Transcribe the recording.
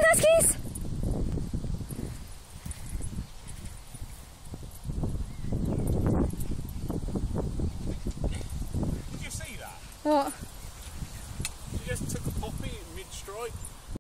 Huskies! Did you see that? What? She just took a poppy in mid-strike.